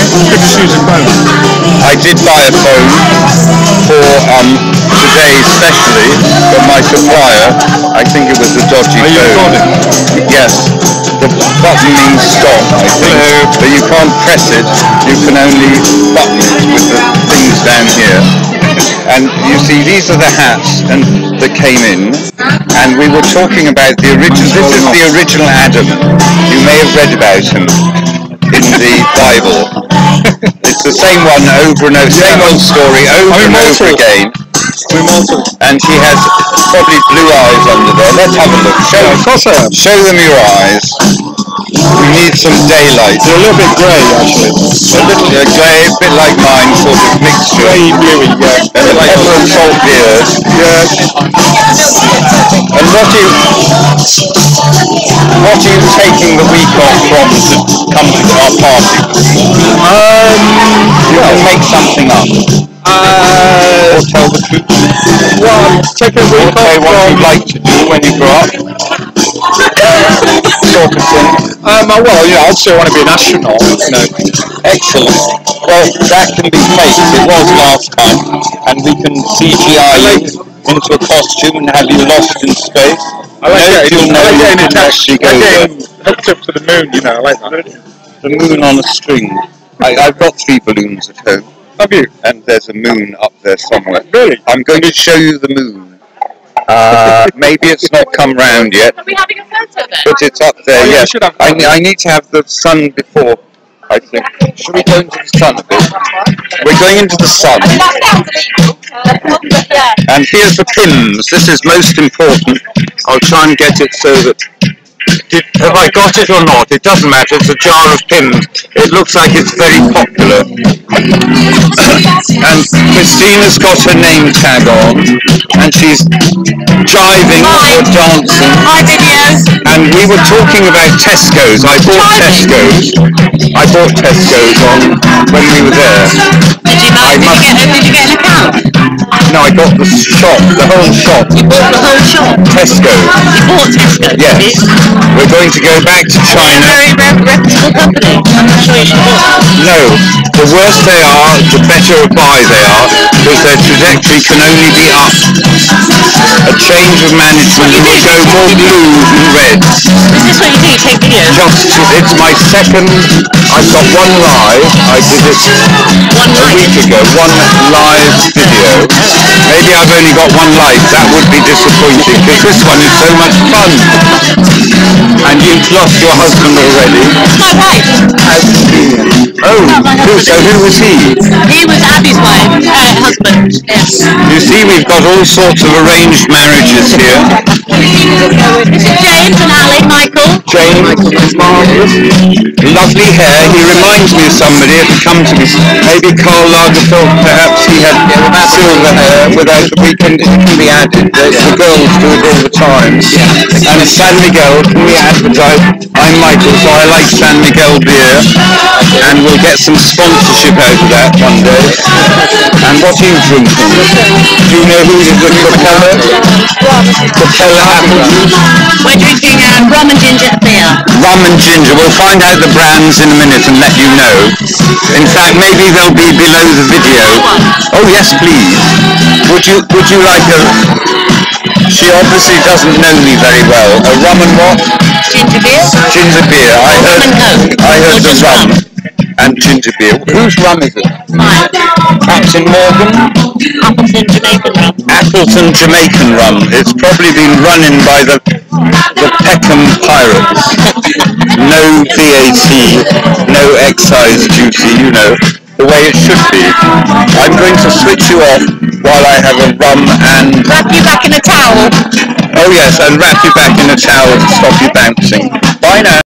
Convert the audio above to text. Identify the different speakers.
Speaker 1: Could just use a phone.
Speaker 2: I did buy a phone for today especially, but my supplier, I think it was a dodgy
Speaker 1: Are you
Speaker 2: phone.
Speaker 1: recording?
Speaker 2: Yes. The button means stop, I think. But you can't press it, you can only button it with the things down here. And you see, these are the hats that came in, and we were talking about the original. This is the original Adam. You may have read about him in the Bible. It's the same one over and over, same old story over and over again. And she has probably blue eyes under there. Let's have a look. Show them your eyes. We need some daylight.
Speaker 1: They're a little bit grey, actually.
Speaker 2: A little grey, a bit like mine, sort of mixture.
Speaker 1: Grey, bluey, yeah.
Speaker 2: And a pepper and salt beard.
Speaker 1: Yeah.
Speaker 2: And what are you taking the week off from to come to our party? You can make something up. Or tell the truth.
Speaker 1: Well, I'm taking a week off
Speaker 2: say what you'd like to do when you grow up. Sort of thing.
Speaker 1: Well, I still want to be an astronaut,
Speaker 2: Excellent. Well, that can be faked. It was last time, and we can CGI you into a costume and have you lost in space.
Speaker 1: I like getting attached. Hooked up to the moon, I like that.
Speaker 2: The moon on a string. I've got 3 balloons at home.
Speaker 1: Have you?
Speaker 2: And there's a moon up there somewhere.
Speaker 1: Really?
Speaker 2: I'm going to show you the moon. Maybe it's not come round yet.
Speaker 3: Are we having a photo then?
Speaker 2: But it's up there,
Speaker 1: yeah,
Speaker 2: yes. I need to have the sun before, I think. Should we go into the sun a bit? We're going into the sun. And here's the pins. This is most important. I'll try and get it so that... have I got it or not? It doesn't matter. It's a jar of pins. It looks like it's very popular. And Christina's got her name tag on, and she's jiving or dancing.
Speaker 3: Hi, videos.
Speaker 2: And we were talking about Tesco's. I bought Tesco's on when we were there.
Speaker 3: Did you get an account?
Speaker 2: No, I got the shop, the whole shop.
Speaker 3: You bought the whole shop?
Speaker 2: Tesco.
Speaker 3: You bought Tesco?
Speaker 2: Yes. We're going to go back to China.
Speaker 3: They're a very reputable company. I'm not sure you should bought.
Speaker 2: No, the worse they are, the better a buy they are, because their trajectory can only be up. A change of management will go more blue than red.
Speaker 3: Is this what you do? You take videos?
Speaker 2: It's my second. I've got one live. I did it a week ago. One live video. Maybe I've only got one live. That would be disappointing, because this one is so much fun. And you've lost your husband already.
Speaker 3: My wife.
Speaker 2: Oh, who was he?
Speaker 3: He was Abby's husband. Yes.
Speaker 2: You see, we've got all sorts of arranged marriages here.
Speaker 3: This is James and Ali, Michael.
Speaker 2: James is marvellous. Lovely hair. He reminds me of somebody that had come to me. Maybe Karl Lagerfeld, perhaps he had silver hair without the weekend. It can be added. The girls do it all the time. And San Miguel, can we advertise? I'm Michael, so I like San Miguel beer. And we'll get some sponsorship out of that one day. And what are you drinking? Do you know who is the Capella? Capella apple juice?
Speaker 3: We're drinking rum and ginger beer.
Speaker 2: Rum and ginger. We'll find out the brands in a minute and let you know. In fact, maybe they'll be below the video. Oh yes, please. Would you like a... She obviously doesn't know me very well. A rum and what?
Speaker 3: Ginger beer.
Speaker 2: Ginger beer. I heard the rum and ginger beer. Whose rum is it?
Speaker 3: Mine.
Speaker 2: Captain Morgan?
Speaker 3: Appleton Jamaican rum.
Speaker 2: Appleton Jamaican rum. It's probably been run in by the Peckham Pirates. No VAT, no excise duty, the way it should be. I'm going to switch you off while I have a rum and...
Speaker 3: Wrap you back in a towel.
Speaker 2: Oh yes, and wrap you back in a towel to stop you bouncing. Bye now.